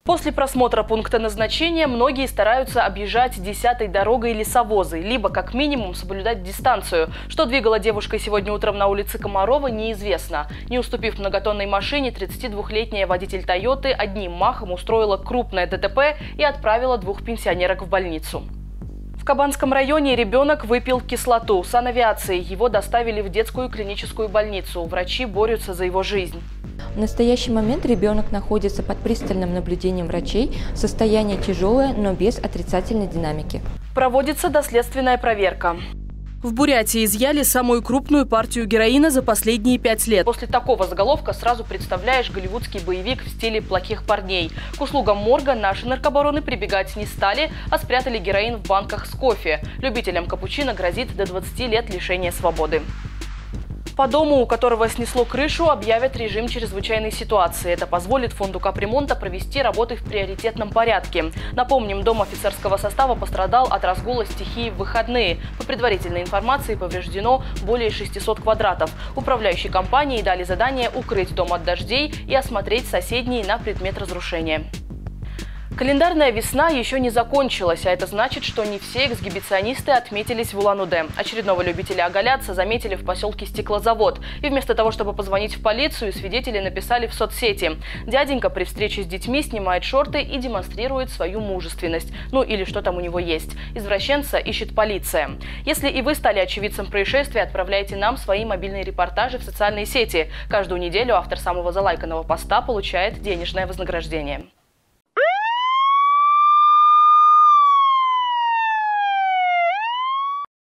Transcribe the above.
После просмотра пункта назначения многие стараются объезжать 10-й дорогой лесовозы, либо как минимум соблюдать дистанцию. Что двигало девушкой сегодня утром на улице Комарова, неизвестно. Не уступив многотонной машине, 32-летняя водитель «Тойоты» одним махом устроила крупное ДТП и отправила двух пенсионерок в больницу. В Кабанском районе ребенок выпил кислоту. Санавиацией его доставили в детскую клиническую больницу. Врачи борются за его жизнь. В настоящий момент ребенок находится под пристальным наблюдением врачей. Состояние тяжелое, но без отрицательной динамики. Проводится доследственная проверка. В Бурятии изъяли самую крупную партию героина за последние 5 лет. После такого заголовка сразу представляешь голливудский боевик в стиле «Плохих парней». К услугам морга наши наркобароны прибегать не стали, а спрятали героин в банках с кофе. Любителям капучино грозит до 20 лет лишения свободы. По дому, у которого снесло крышу, объявят режим чрезвычайной ситуации. Это позволит фонду капремонта провести работы в приоритетном порядке. Напомним, дом офицерского состава пострадал от разгула стихии в выходные. По предварительной информации повреждено более 600 квадратов. Управляющей компании дали задание укрыть дом от дождей и осмотреть соседние на предмет разрушения. Календарная весна еще не закончилась, а это значит, что не все эксгибиционисты отметились в Улан-Удэ. Очередного любителя оголяться заметили в поселке Стеклозавод. И вместо того, чтобы позвонить в полицию, свидетели написали в соцсети. Дяденька при встрече с детьми снимает шорты и демонстрирует свою мужественность. Ну или что там у него есть. Извращенца ищет полиция. Если и вы стали очевидцем происшествия, отправляйте нам свои мобильные репортажи в социальные сети. Каждую неделю автор самого залайканного поста получает денежное вознаграждение.